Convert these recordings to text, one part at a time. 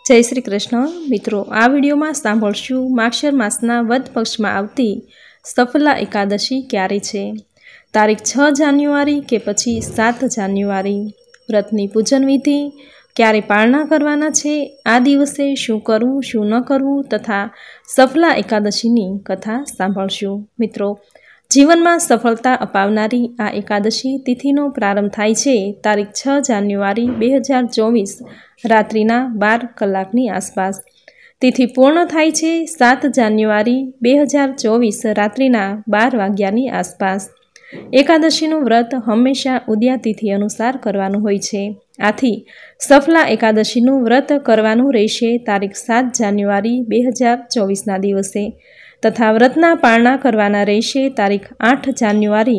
जय श्री कृष्ण मित्रों आ विडियो में सांभळशुं माक्षर मासना वद पक्ष में आवती सफला एकादशी क्यारे छे। तारीख 6 जान्युआरी के पछी 7 जान्युआरी। व्रतनी पूजन विधि क्यारे पालना करवाना छे, आ दिवसे शुं करवुं शुं न करवुं तथा सफला एकादशीनी कथा सांभळशुं। मित्रों जीवन में सफलता अपावनारी आ एकादशी तिथिनो प्रारंभ थाय छे तारीख 6 जान्युआरी 2024 रात्रिना 12 कलाकनी आसपास। तिथि पूर्ण थाय छे 7 जान्युआरी 2024 रात्रिना 12 वाग्यानी आसपास। एकादशीनुं व्रत हमेशा उदया तिथि अनुसार करवानुं होय छे। आथी सफला एकादशीनुं व्रत करवानुं रहेशे तारीख 7 जान्युआरी 2024 ना दिवसे तथा व्रतना पालना करवाना रहेशे तारीख 8 जान्युआरी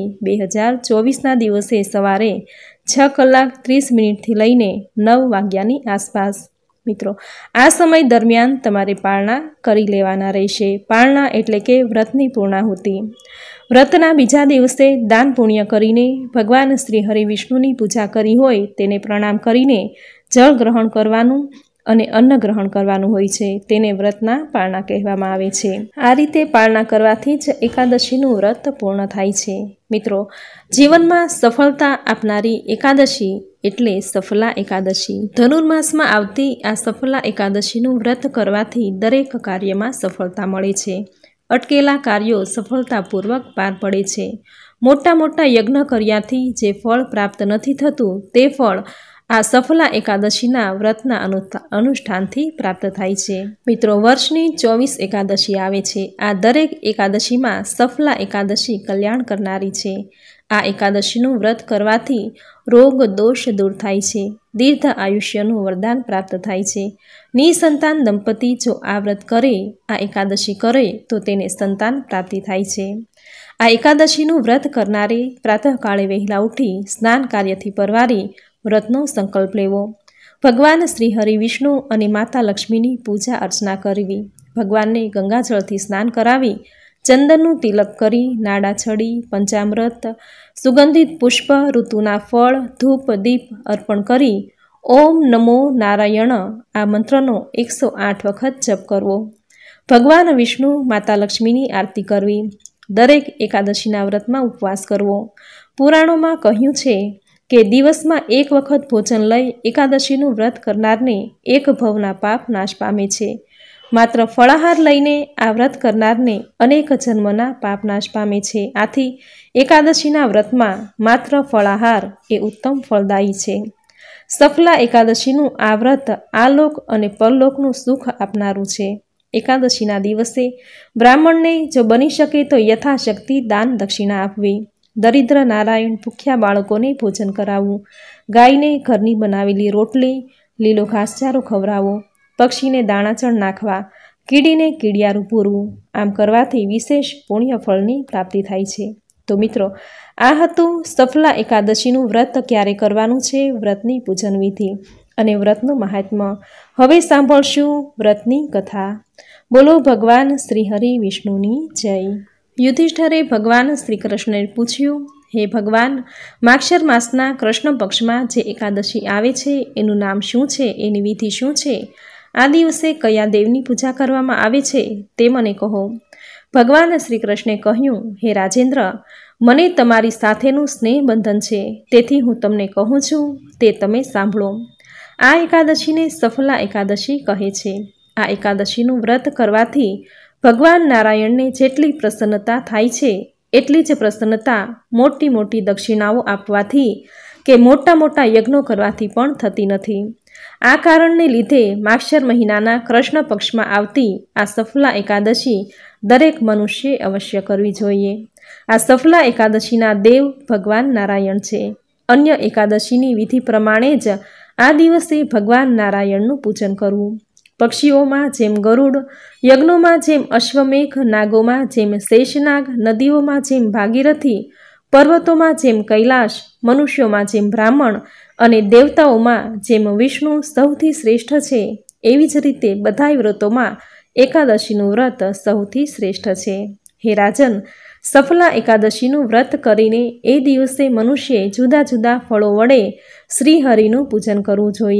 2024 ना दिवसे सवारे 6 कलाक 30 मिनिट थी लईने 9 वाग्यानी आसपास। मित्रों आ समय दरमियान तमारे पालना करी लेवाना रहेशे। पालना एटले के व्रतनी पूर्णाहुति। व्रतना बीजा दिवसे दान पुण्य करीने भगवान श्री हरि विष्णुनी पूजा करी होय तेने प्रणाम करीने जल ग्रहण करवानुं अने अन्न ग्रहण करवानुं होय छे, तेने व्रतना पालना कहेवामां आवे छे। आ रीते पालना करवाथी ज एकादशीनुं व्रत पूर्ण थाय छे। मित्रों जीवनमां सफलता आपनारी एकादशी एटले सफला एकादशी। धनुर्मासमां आवती आ सफला एकादशीनुं व्रत करवाथी दरेक कार्यमां सफलता मळे छे। अटकेला कार्यो सफलतापूर्वक पार पड़े छे। मोटा मोटा यज्ञ कर्याथी जे फळ प्राप्त नथी थतुं ते फळ आ सफला एकादशीना व्रतना अनुष्ठानथी प्राप्त थाय छे। मित्रों वर्षनी 24 एकादशी आवे छे। आ दरेक एकादशीमां सफला एकादशी कल्याण करनारी छे। आ एकादशीनुं व्रत करवाथी रोग दोष दूर थाय छे। दीर्घ आयुष्यनुं वरदान प्राप्त थाय छे। निसंतान दंपती जो आ व्रत करे, आ एकादशी करे तो तेने संतान प्राप्ति थाय छे। आ एकादशीनुं व्रत करनारे प्रातःकाळे वहेला उठी स्नान कार्यथी परवारी व्रतनो संकल्प लेवो। भगवान श्री हरि विष्णु अने माता लक्ष्मीनी पूजा अर्चना करवी। भगवानने गंगाजळथी स्नान करावी चंदननुं तिलक करी नाड़ा छड़ी पंचामृत सुगंधित पुष्प ऋतुना फळ धूप दीप अर्पण करी ओम नमो नारायण आ मंत्रनो 108 वखत जप करवो। भगवान विष्णु माता लक्ष्मीनी आरती करवी। दरेक एकादशीना व्रतमां उपवास करवो। पुराणोमां कह्युं छे के दिवसमां एक वखत भोजन लई एकादशीनुं व्रत करनारने एक भवना पाप नाश पामे छे। मात्र फळाहार लईने आ व्रत करनारने अनेक जन्मना पाप नाश पामे छे। आथी एकादशीना व्रतमां मात्र फळाहार ए उत्तम फलदायी छे। सफला एकादशीनुं आ व्रत आलोक अने परलोकनुं सुख आपनारुं छे। एकादशीना दिवसे ब्राह्मणने जो बनी शके तो यथाशक्ति दान दक्षिणा आपवी। दरिद्र नारायण भूख्या बाळकोने भोजन करावવું। गायने घरनी बनावेली रोटली લીલો ઘાસચારો ખવડાવવો। પક્ષીને દાણાચણ નાખવા। કીડીને કીડિયારું પૂરવું। આમ કરવાથી વિશેષ પુણ્ય ફળની પ્રાપ્તિ થાય છે। તો મિત્રો આ હતું સફલા એકાદશીનું વ્રત ક્યારે કરવાનું છે, વ્રતની પૂજન વિધિ અને વ્રતનું મહાત્મ્ય। હવે સાંભળશું વ્રતની કથા। બોલો ભગવાન શ્રી હરિ વિષ્ણુની જય। युधिष्ठिरे भगवान श्री कृष्ण ने पूछ्યું, हे भगवान माक्षर मासना कृष्ण पक्ष में जे एकादशी आवे छे एनुं नाम शुं छे, एनी विधि शुं छे, आ दिवसे कया देवनी पूजा करवामां आवे छे ते मने कहो। भगवान श्री कृष्णे कह्युं, हे राजेन्द्र मने तमारी साथेनुं स्नेह बंधन छे तेथी हूँ तमने कहूँ छूं ते तमे सांभळो। आ एकादशीने सफला एकादशी कहे छे। आ एकादशीनुं व्रत करवाथी भगवान नारायण ने जेटली प्रसन्नता थाय छे एटली ज प्रसन्नता मोटी मोटी दक्षिणाओ आपवाथी के मोटा मोटा यज्ञो करवाथी पण थती नथी। आ कारणने लीधे माक्षर महीनाना कृष्ण पक्ष में आवती आ सफला एकादशी दरेक मनुष्य अवश्य करवी जोईए। आ सफला एकादशीना देव भगवान नारायण छे। अन्य एकादशीनी विधि प्रमाणे ज आ दिवसे भगवान नारायणनुं पूजन करवुं। पक्षीओमां जेम गरुड़, यज्ञोमां जेम अश्वमेघ, नागोमां जेम शेषनाग, नदीओमां जेम भागीरथी, पर्वतोमां जेम कैलाश, मनुष्योमां जेम ब्राह्मण अने देवताओमां जेम विष्णु सौथी श्रेष्ठ छे एवी ज रीते बधाय व्रतोमां एकादशीनुं व्रत सौथी श्रेष्ठ छे। हे राजन सफला एकादशीनुं व्रत करीने ए दिवसे मनुष्ये जुदा जुदा फळो वडे श्रीहरिनुं पूजन करवुं जोईए।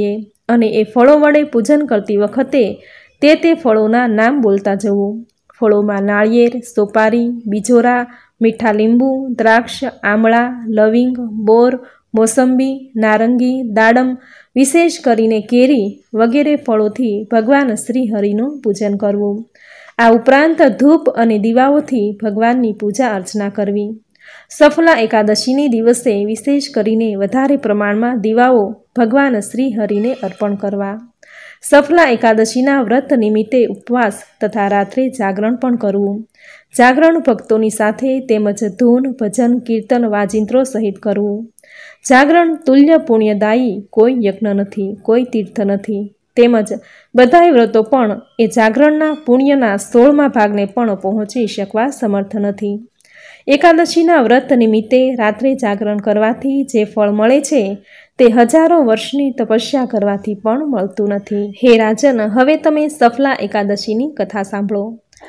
અને એ ફળો વડે પૂજન કરતી વખતે તે ફળોના નામ બોલતા જવું. ફળોમાં નાળિયેર, સોપારી, બીજોરા, મીઠા લીંબુ, દ્રાક્ષ, આમળા, લવિંગ, બોર, મોસંબી, નારંગી, દાડમ, વિશેષ કરીને કેરી વગેરે ફળોથી ભગવાન શ્રી હરિનું પૂજન કરવું. આ ઉપરાંત ધૂપ અને દીવાઓથી ભગવાનની પૂજા અર્ચના કરવી. સફલા એકાદશીની દિવસે વિશેષ કરીને વધારે પ્રમાણમાં દીવાઓ ભગવાન શ્રી હરિને અર્પણ કરવા. સફલા એકાદશીના વ્રત નિમિત્તે ઉપવાસ તથા રાત્રે જાગરણ પણ કરવું. જાગરણ ભક્તોની સાથે તેમજ ધૂન, ભજન, કીર્તન, વાજિંત્રો સહિત કરવું. જાગરણ તુલ્ય પુણ્યદાયી કોઈ યજ્ઞ નથી, કોઈ તીર્થ નથી. તેમજ બધાય વ્રતો પણ એ જાગરણના પુણ્યના 16મા ભાગને પણ પહોંચી શકવા સમર્થ નથી. એકાદશીના વ્રત નિમિત્તે રાત્રે જાગરણ કરવાથી જે ફળ મળે છે તે હજારો વર્ષની તપસ્યા કરવાથી પણ મળતું નથી. હે રાજન, હવે તમે સફલા એકાદશીની કથા સાંભળો.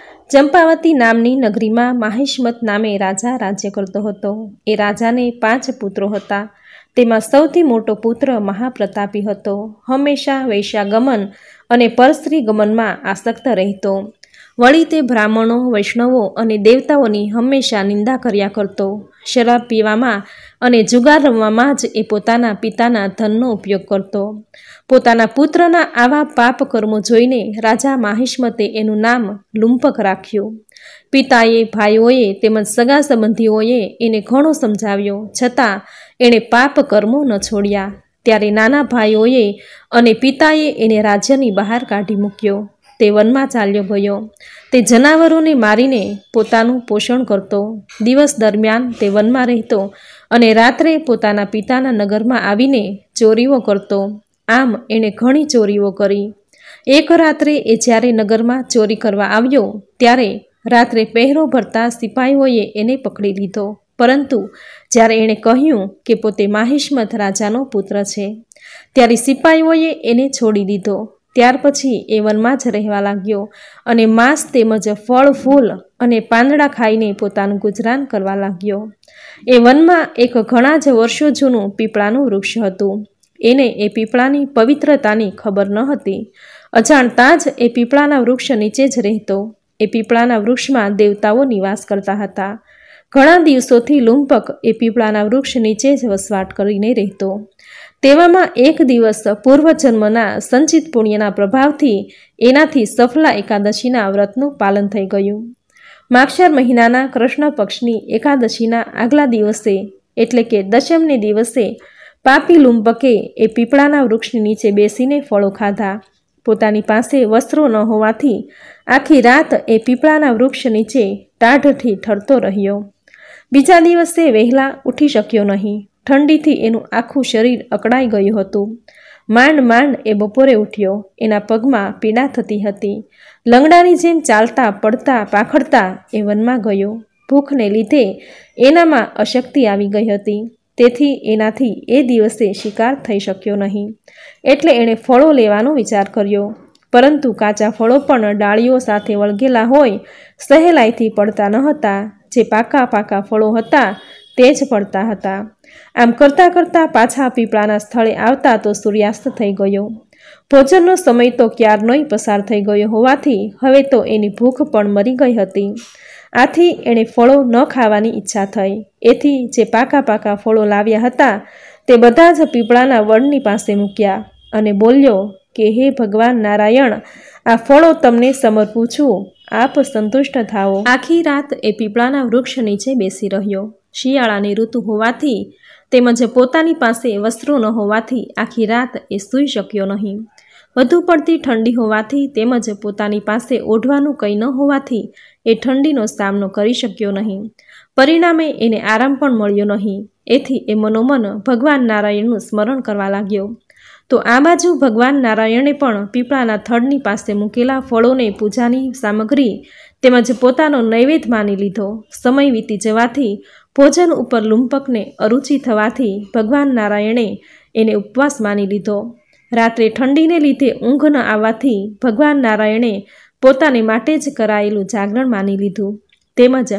ચંપાવતી નામની નગરીમાં માહિષ્મત નામે રાજા રાજ્ય કરતો હતો. એ રાજાને 5 પુત્રો હતા. તેમાં સૌથી મોટો પુત્ર મહાપ્રતાપી હતો. હંમેશા વૈશ્યાગમન અને પરસ્ત્રી ગમનમાં આસક્ત રહેતો. વળી તે બ્રાહ્મણો, વૈષ્ણવો અને દેવતાઓની હંમેશા નિંદા કર્યા કરતો. શરાબ પીવામાં અને જુગાર રમવામાં જ એ પોતાના પિતાના ધનનો ઉપયોગ કરતો. પોતાના પુત્રના આવા પાપ કર્મો જોઈને રાજા માહિષ્મતે એનું નામ લુંપક રાખ્યું. પિતાએ, ભાઈઓએ તેમજ સગા સંબંધીઓએ એને ઘણો સમજાવ્યો, છતાં એણે પાપ કર્મો ન છોડ્યા. ત્યારે નાના ભાઈઓએ અને પિતાએ એને રાજ્યની બહાર કાઢી મૂક્યો. તે વનમાં ચાલ્યો ગયો. તે જનાવરોને મારીને પોતાનું પોષણ કરતો. દિવસ દરમિયાન તે વનમાં રહેતો અને રાત્રે પોતાના પિતાના નગરમાં આવીને ચોરીઓ કરતો. આમ એણે ઘણી ચોરીઓ કરી. એક રાત્રે એ જ્યારે નગરમાં ચોરી કરવા આવ્યો ત્યારે રાત્રે પહેરો ભરતા સિપાહીઓએ એને પકડી લીધો. પરંતુ જ્યારે એણે કહ્યું કે પોતે માહિષ્મત રાજાનો પુત્ર છે, ત્યારે સિપાહીઓએ એને છોડી દીધો. ત્યાર પછી એ વનમાં જ રહેવા લાગ્યો અને માંસ તેમજ ફળ, ફૂલ અને પાંદડા ખાઈને પોતાનું ગુજરાન કરવા લાગ્યો. એ વનમાં એક ઘણા જ વર્ષો જૂનું પીપળાનું વૃક્ષ હતું. એને એ પીપળાની પવિત્રતાની ખબર ન હતી. અજાણતા જ એ પીપળાના વૃક્ષ નીચે જ રહેતો. એ પીપળાના વૃક્ષમાં દેવતાઓ નિવાસ કરતા હતા. ઘણા દિવસોથી લુંપક એ પીપળાના વૃક્ષ નીચે જ વસવાટ કરીને રહેતો. તેવામાં એક દિવસ પૂર્વજન્મના સંચિત પુણ્યના પ્રભાવથી એનાથી સફલા એકાદશીના વ્રતનું પાલન થઈ ગયું. માગશર મહિનાના કૃષ્ણ પક્ષની એકાદશીના આગલા દિવસે એટલે કે દશમને દિવસે પાપી લુંપકે એ પીપળાના વૃક્ષની નીચે બેસીને ફળો ખાધા. પોતાની પાસે વસ્ત્રો ન હોવાથી આખી રાત એ પીપળાના વૃક્ષ નીચે ટાઢથી ઠરતો રહ્યો. બીજા દિવસે વહેલા ઉઠી શક્યો નહીં. ઠંડીથી એનું આખું શરીર અકળાઈ ગયું હતું. માંડ માંડ એ બપોરે ઉઠ્યો. એના પગમાં પીડા થતી હતી. લંગડાની જેમ ચાલતા, પડતા, પાખડતા એ વનમાં ગયો. ભૂખને લીધે એનામાં અશક્તિ આવી ગઈ હતી. તેથી એનાથી એ દિવસે શિકાર થઈ શક્યો નહીં. એટલે એણે ફળો લેવાનો વિચાર કર્યો. પરંતુ કાચા ફળો પણ ડાળીઓ સાથે વળગેલા હોય સહેલાઈથી પડતા ન હતા. જે પાકા પાકા ફળો હતા તે જ પડતા હતા. આમ કરતાં કરતાં પાછા પીપળાના સ્થળે આવતા તો સૂર્યાસ્ત થઈ ગયો. ભોજનનો સમય તો ક્યારનોય પસાર થઈ ગયો હોવાથી હવે તો એની ભૂખ પણ મરી ગઈ હતી. આથી એણે ફળો ન ખાવાની ઈચ્છા થઈ. એથી જે પાકા પાકા ફળો લાવ્યા હતા તે બધા જ પીપળાના વડની પાસે મૂક્યા અને બોલ્યો કે હે ભગવાન નારાયણ, આ ફળો તમને સમર્પું છું. આપ સંતુષ્ટ થાઓ. આખી રાત એ પીપળાના વૃક્ષ નીચે બેસી રહ્યો. શિયાળાની ઋતુ હોવાથી તેમજ પોતાની પાસે વસ્ત્રો ન હોવાથી આખી રાત એ સૂઈ શક્યો નહીં. વધુ પડતી ઠંડી હોવાથી તેમજ પોતાની પાસે ઓઢવાનું કંઈ ન હોવાથી એ ઠંડીનો સામનો કરી શક્યો નહીં. પરિણામે એને આરામ પણ મળ્યો નહીં. એથી એ મનોમન ભગવાન નારાયણનું સ્મરણ કરવા લાગ્યો. તો આ બાજુ ભગવાન નારાયણે પણ પીપળાના થડની પાસે મૂકેલા ફળોને પૂજાની સામગ્રી તેમજ પોતાનો નૈવેદ્ય માની લીધો. સમય વીતી જવાથી ભોજન ઉપર લુંપકને અરુચિ થવાથી ભગવાન નારાયણે એને ઉપવાસ માની લીધો. રાત્રે ઠંડીને લીધે ઊંઘ ન આવવાથી ભગવાન નારાયણે પોતાને માટે જ કરાયેલું જાગરણ માની લીધું. તેમજ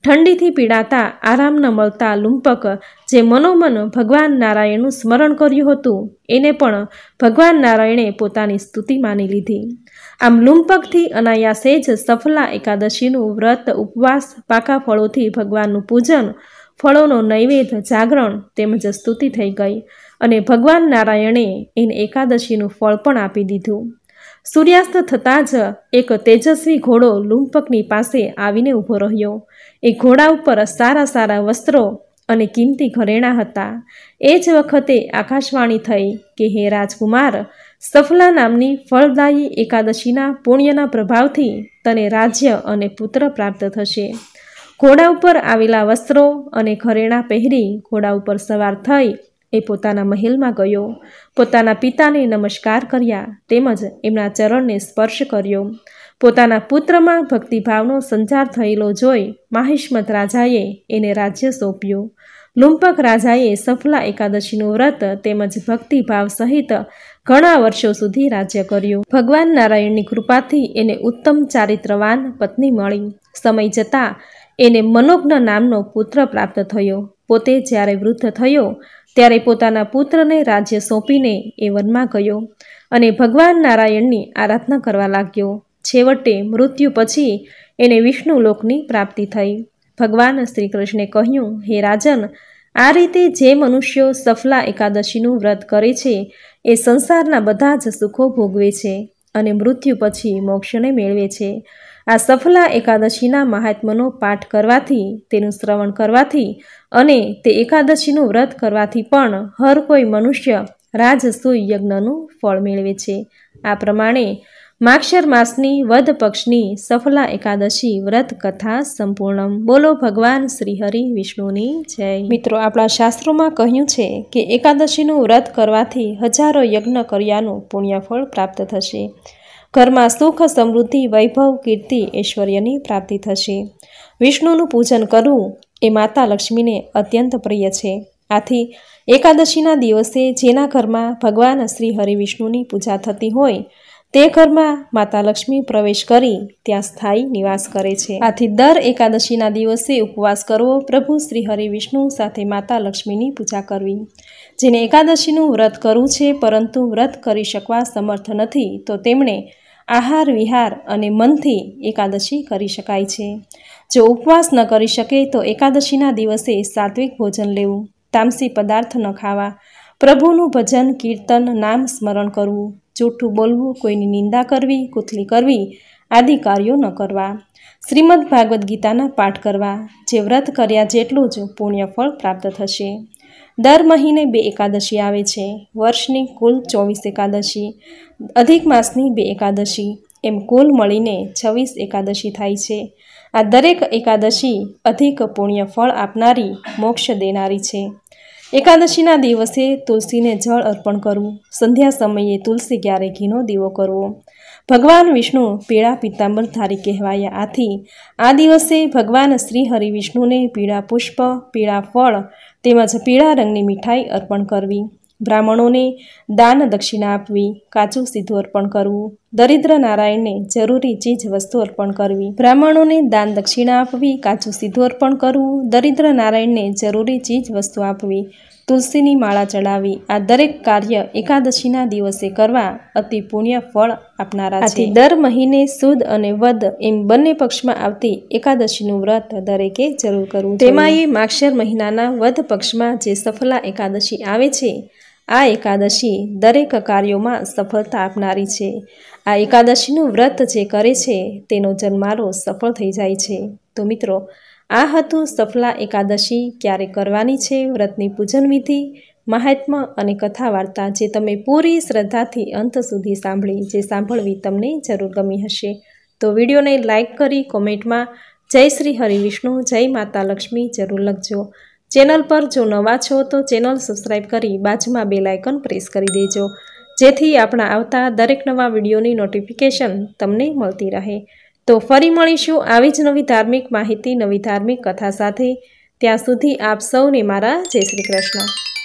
ઠંડીથી પીડાતા આરામ ન મળતા લુંપક જે મનોમન ભગવાન નારાયણનું સ્મરણ કર્યું હતું એને પણ ભગવાન નારાયણે પોતાની સ્તુતિ માની લીધી. આમ લુંપકથી અનાયાસે જ સફલા એકાદશીનું વ્રત, ઉપવાસ, પાકા ફળોથી ભગવાનનું પૂજન, ફળોનો નૈવેદ્ય, જાગરણ તેમજ સ્તુતિ થઈ ગઈ અને ભગવાન નારાયણે એને એકાદશીનું ફળ પણ આપી દીધું. સૂર્યાસ્ત થતાં જ એક તેજસ્વી ઘોડો લુંપકની પાસે આવીને ઊભો રહ્યો. એ ઘોડા ઉપર સારા સારા વસ્ત્રો અને કિંમતી ઘરેણાં હતા. એ જ વખતે આકાશવાણી થઈ કે હે રાજકુમાર, સફલા નામની ફળદાયી એકાદશીના પુણ્યના પ્રભાવથી તને રાજ્ય અને પુત્ર પ્રાપ્ત થશે. ઘોડા ઉપર આવેલા વસ્ત્રો અને ઘરેણાં પહેરી ઘોડા ઉપર સવાર થઈ એ પોતાના મહેલમાં ગયો. પોતાના પિતાને નમસ્કાર કર્યા તેમજ એમના ચરણને સ્પર્શ કર્યો. પોતાના પુત્રમાં ભક્તિભાવનો સંચાર થયેલો જોઈ માહિષ્મત રાજાએ એને રાજ્ય સોંપ્યું. લુંપક રાજાએ સફલા એકાદશીનું વ્રત તેમજ ભક્તિભાવ સહિત ઘણા વર્ષો સુધી રાજ્ય કર્યું. ભગવાન નારાયણની કૃપાથી એને ઉત્તમ ચારિત્રવાન પત્ની મળી. સમય જતાં એને મનોજ્ઞ નામનો પુત્ર પ્રાપ્ત થયો. પોતે જ્યારે વૃદ્ધ થયો ત્યારે પોતાના પુત્રને રાજ્ય સોંપીને એ વનમાં ગયો અને ભગવાન નારાયણની આરાધના કરવા લાગ્યો. છેવટે મૃત્યુ પછી એને વિષ્ણુલોકની પ્રાપ્તિ થઈ. ભગવાન શ્રી કૃષ્ણે કહ્યું, હે રાજન, આ રીતે જે મનુષ્યો સફલા એકાદશીનું વ્રત કરે છે એ સંસારના બધા જ સુખો ભોગવે છે અને મૃત્યુ પછી મોક્ષને મેળવે છે. આ સફલા એકાદશીના મહાત્મ્યનો પાઠ કરવાથી, તેનું શ્રવણ કરવાથી અને તે એકાદશીનું વ્રત કરવાથી પણ હર કોઈ મનુષ્ય રાજસૂય યજ્ઞનું ફળ મેળવે છે. આ પ્રમાણે માક્ષર માસની વદ પક્ષની સફલા એકાદશી વ્રત કથા સંપૂર્ણ. બોલો ભગવાન શ્રી હરિ વિષ્ણુની જય. મિત્રો, આપણા શાસ્ત્રોમાં કહ્યું છે કે એકાદશીનું વ્રત કરવાથી હજારો યજ્ઞ કર્યાનું પુણ્યફળ પ્રાપ્ત થશે. ઘરમાં સુખ, સમૃદ્ધિ, વૈભવ, કીર્તિ, ઐશ્વર્યની પ્રાપ્તિ થશે. વિષ્ણુનું પૂજન કરવું એ માતા લક્ષ્મીને અત્યંત પ્રિય છે. આથી એકાદશીના દિવસે જેના ઘરમાં ભગવાન શ્રી હરિવિષ્ણુની પૂજા થતી હોય તે ઘરમાં માતા લક્ષ્મી પ્રવેશ કરી ત્યાં સ્થાયી નિવાસ કરે છે. આથી દર એકાદશીના દિવસે ઉપવાસ કરવો, પ્રભુ શ્રી હરિવિષ્ણુ સાથે માતા લક્ષ્મીની પૂજા કરવી. જેને એકાદશીનું વ્રત કરવું છે પરંતુ વ્રત કરી શકવા સમર્થ નથી તો તેમણે આહાર, વિહાર અને મનથી એકાદશી કરી શકાય છે. જો ઉપવાસ ન કરી શકે તો એકાદશીના દિવસે સાત્વિક ભોજન લેવું, તામસી પદાર્થ ન ખાવા, પ્રભુનું ભજન, કીર્તન, નામ સ્મરણ કરવું, જૂઠું બોલવું, કોઈની નિંદા કરવી, કુથલી કરવી આદિ કાર્યો ન કરવા, શ્રીમદ ભાગવદ્ ગીતાના પાઠ કરવા. જે વ્રત કર્યા જેટલું જ પુણ્યફળ પ્રાપ્ત થશે. દર મહિને 2 એકાદશી આવે છે. વર્ષની કુલ 24 એકાદશી, અધિક માસની 2 એકાદશી, એમ કુલ મળીને 26 એકાદશી થાય છે. આ દરેક એકાદશી અધિક પુણ્ય ફળ આપનારી, મોક્ષ દેનારી છે. એકાદશીના દિવસે તુલસીને જળ અર્પણ કરવું, સંધ્યા સમયે તુલસી ક્યારે ઘીનો દીવો કરવો. ભગવાન વિષ્ણુ પીળા પીતાંબરધારી કહેવાયા. આથી આ દિવસે ભગવાન શ્રી હરિવિષ્ણુને પીળા પુષ્પ, પીળા ફળ તેમજ પીળા રંગની મીઠાઈ અર્પણ કરવી. બ્રાહ્મણોને દાન દક્ષિણા આપવી, કાચું સીધું અર્પણ કરવું, દરિદ્ર નારાયણને જરૂરી ચીજ વસ્તુ અર્પણ કરવી. બ્રાહ્મણોને દાન દક્ષિણા આપવી, કાચું સીધું અર્પણ કરવું, દરિદ્ર નારાયણને જરૂરી ચીજ વસ્તુ આપવી, તુલસીની માળા ચડાવી. આ દરેક કાર્ય એકાદશીના દિવસે કરવા અતિ પુણ્ય ફળ આપનારા છે. આથી દર મહિને સુદ અને વદ એમ બંને પક્ષમાં આવતી એકાદશીનું વ્રત દરેકે જરૂર કરવું. તેમાં એ માક્ષર મહિનાના વદ પક્ષમાં જે સફલા એકાદશી આવે છે, આ એકાદશી દરેક કાર્યોમાં સફળતા આપનારી છે. આ એકાદશીનું વ્રત જે કરે છે તેનો જન્મારો સફળ થઈ જાય છે. તો મિત્રો, આ હતું સફલા એકાદશી ક્યારે કરવાની છે, વ્રતની પૂજન વિધિ, મહાત્મ્ય અને કથા વાર્તા, જે તમે પૂરી શ્રદ્ધાથી અંત સુધી સાંભળી, જે સાંભળવી તમને જરૂર ગમી હશે. તો વિડીયોને લાઇક કરી કોમેન્ટમાં જય શ્રી હરિવિષ્ણુ, જય માતા લક્ષ્મી જરૂર લખજો. ચેનલ પર જો નવા છો તો ચેનલ સબસ્ક્રાઈબ કરી બાજુમાં બેલ આઇકન પ્રેસ કરી દેજો, જેથી આપણા આવતા દરેક નવા વિડીયોની નોટિફિકેશન તમને મળતી રહે. તો ફરી મળીશું આવી જ નવી ધાર્મિક માહિતી, નવી ધાર્મિક કથા સાથે. ત્યાં સુધી આપ સૌને મારા જય શ્રી કૃષ્ણ.